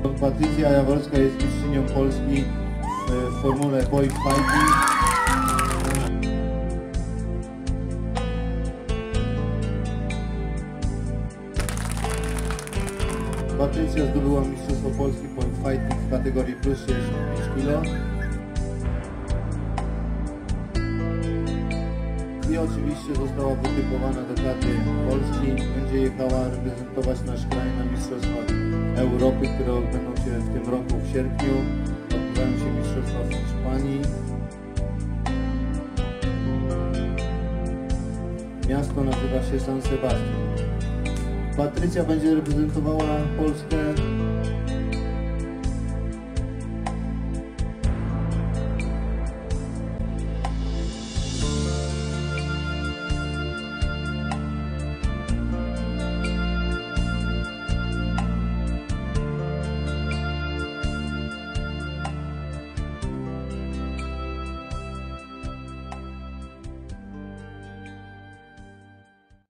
Patrycja Jaworska jest mistrzynią Polski w formule boy fighting. Patrycja zdobyła mistrzostwo Polski boy fighting w kategorii plus 65 kg. I oczywiście została wytypowana do kadry Polski. Będzie jechała reprezentować nasz kraj na mistrzostwach Europy, które odbędą się w tym roku w sierpniu. Odbywają się mistrzostwa w Hiszpanii. Miasto nazywa się San Sebastian. Patrycja będzie reprezentowała Polskę